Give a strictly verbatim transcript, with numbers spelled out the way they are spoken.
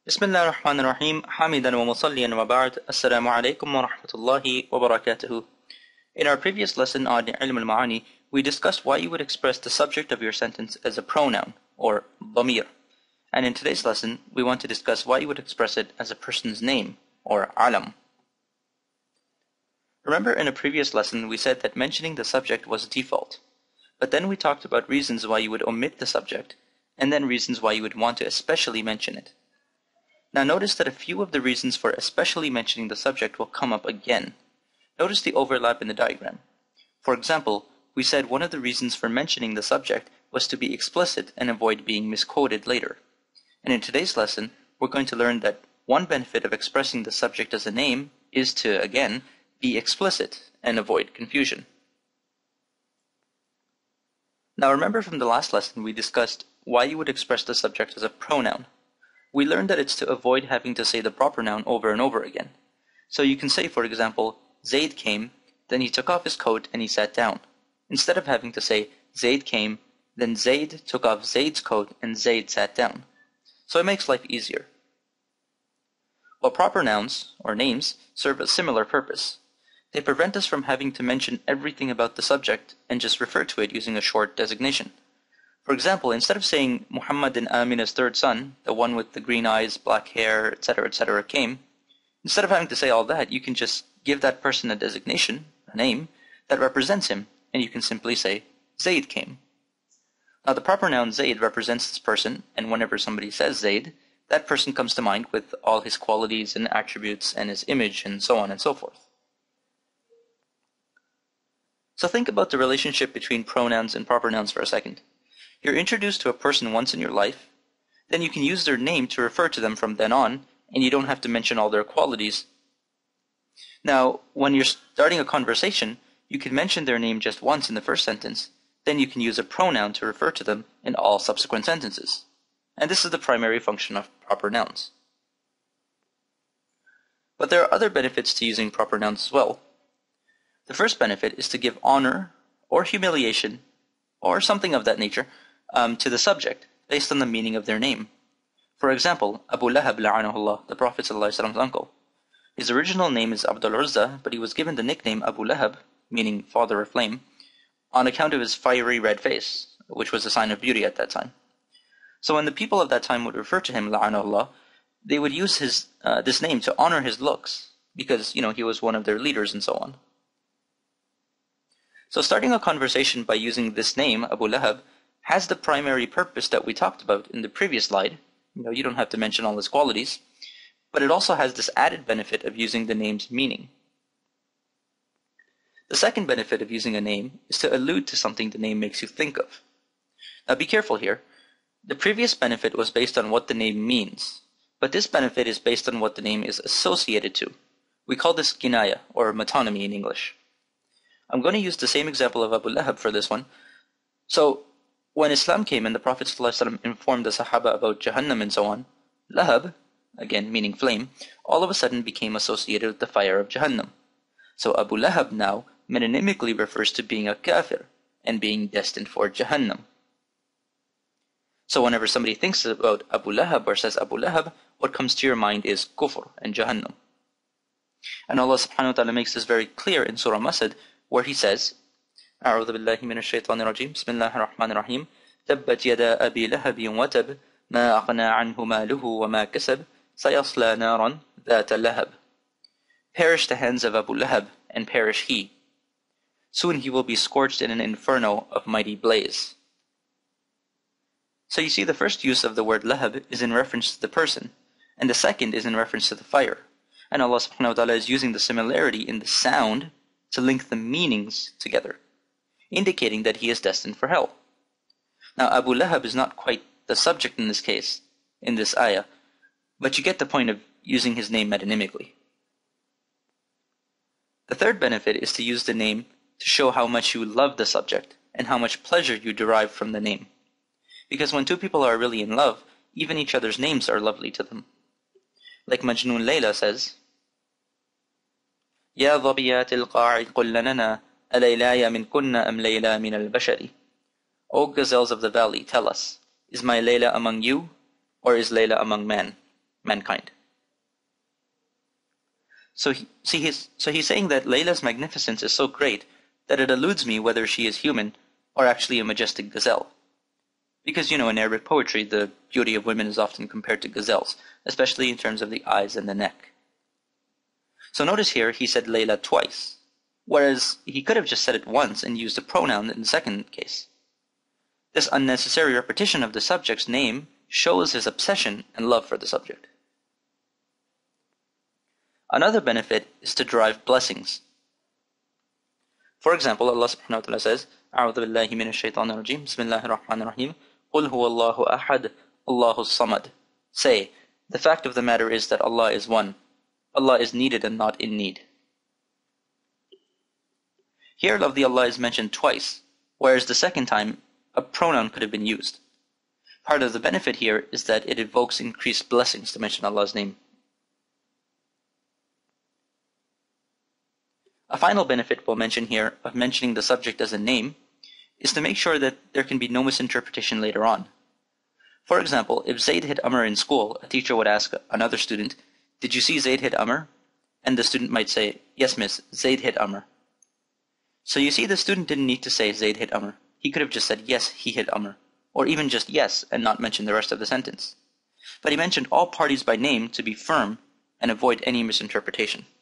بسم الله الرحمن الرحيم حامدا ومصليا وبعد السلام عليكم ورحمة الله وبركاته. In our previous lesson on Ilm al-Ma'ani, we discussed why you would express the subject of your sentence as a pronoun, or dhamir. And in today's lesson, we want to discuss why you would express it as a person's name, or alam. Remember in a previous lesson, we said that mentioning the subject was default. But then we talked about reasons why you would omit the subject, and then reasons why you would want to especially mention it. Now notice that a few of the reasons for especially mentioning the subject will come up again. Notice the overlap in the diagram. For example, we said one of the reasons for mentioning the subject was to be explicit and avoid being misquoted later. And in today's lesson, we're going to learn that one benefit of expressing the subject as a name is to, again, be explicit and avoid confusion. Now remember from the last lesson we discussed why you would express the subject as a pronoun. We learned that it's to avoid having to say the proper noun over and over again. So you can say, for example, Zayd came, then he took off his coat and he sat down, instead of having to say Zayd came, then Zayd took off Zayd's coat and Zayd sat down. So it makes life easier. While proper nouns, or names, serve a similar purpose. They prevent us from having to mention everything about the subject and just refer to it using a short designation. For example, instead of saying Muhammad and Amina's third son, the one with the green eyes, black hair, et cetera, et cetera, came, instead of having to say all that, you can just give that person a designation, a name, that represents him, and you can simply say Zayd came. Now the proper noun Zayd represents this person, and whenever somebody says Zayd, that person comes to mind with all his qualities and attributes and his image and so on and so forth. So think about the relationship between pronouns and proper nouns for a second. You're introduced to a person once in your life, then you can use their name to refer to them from then on, and you don't have to mention all their qualities. Now, when you're starting a conversation, you can mention their name just once in the first sentence, then you can use a pronoun to refer to them in all subsequent sentences. And this is the primary function of proper nouns. But there are other benefits to using proper nouns as well. The first benefit is to give honor or humiliation or something of that nature um, to the subject based on the meaning of their name. For example, Abu Lahab la'anahullah, the Prophet's uncle. His original name is Abdul Uzza, but he was given the nickname Abu Lahab, meaning father of flame, on account of his fiery red face, which was a sign of beauty at that time. So when the people of that time would refer to him, la'anahullah, they would use his uh, this name to honor his looks, because you know he was one of their leaders and so on. So starting a conversation by using this name, Abu Lahab, has the primary purpose that we talked about in the previous slide. You know, you don't have to mention all his qualities, but it also has this added benefit of using the name's meaning. The second benefit of using a name is to allude to something the name makes you think of. Now be careful here. The previous benefit was based on what the name means, but this benefit is based on what the name is associated to. We call this kinaya, or metonymy in English. I'm going to use the same example of Abu Lahab for this one. So, when Islam came and the Prophet ﷺ informed the Sahaba about Jahannam and so on, Lahab, again meaning flame, all of a sudden became associated with the fire of Jahannam. So Abu Lahab now metonymically refers to being a kafir and being destined for Jahannam. So whenever somebody thinks about Abu Lahab or says Abu Lahab, what comes to your mind is kufr and Jahannam. And Allah subhanahu wa ta'ala makes this very clear in Surah Masad, where he says, أعوذ بالله من الشيطان الرجيم بسم الله الرحمن الرحيم تبت يدا أبي لهب وتب ما أغنى عنه ماله وما كسب سيصلى نارا ذات لهب. Perish the hands of Abu Lahab, and perish he. Soon he will be scorched in an inferno of mighty blaze. So you see, the first use of the word lahab is in reference to the person, and the second is in reference to the fire. And Allah subhanahu wa ta'ala is using the similarity in the sound to link the meanings together, indicating that he is destined for hell. Now Abu Lahab is not quite the subject in this case, in this ayah, but you get the point of using his name metonymically. The third benefit is to use the name to show how much you love the subject and how much pleasure you derive from the name. Because when two people are really in love, even each other's names are lovely to them. Like Majnun Layla says, يا ظبيات القاع قل لنا أليلاي من كنا أم ليلى من البشر. O gazelles of the valley, tell us, is my Layla among you, or is Layla among men? mankind. So he, see, he's, so he's saying that Layla's magnificence is so great that it eludes me whether she is human or actually a majestic gazelle. Because, you know, in Arabic poetry, the beauty of women is often compared to gazelles, especially in terms of the eyes and the neck. So notice here, he said Layla twice, whereas he could have just said it once and used a pronoun in the second case. This unnecessary repetition of the subject's name shows his obsession and love for the subject. Another benefit is to derive blessings. For example, Allah subhanahu wa ta'ala says, أعوذ بالله من الشيطان الرجيم بسم الله الرحمن الرحيم قل هو الله أحد الله الصمد. Say, the fact of the matter is that Allah is one. Allah is needed and not in need. Here, love the Allah is mentioned twice, whereas the second time, a pronoun could have been used. Part of the benefit here is that it evokes increased blessings to mention Allah's name. A final benefit we'll mention here of mentioning the subject as a name is to make sure that there can be no misinterpretation later on. For example, if Zayd hit Amr in school, a teacher would ask another student, "Did you see Zayd hit Amr?" And the student might say, "Yes, miss, Zayd hit Amr." So you see, the student didn't need to say Zayd hit Amr. He could have just said, "Yes, he hit Amr," or even just "yes" and not mention the rest of the sentence. But he mentioned all parties by name to be firm and avoid any misinterpretation.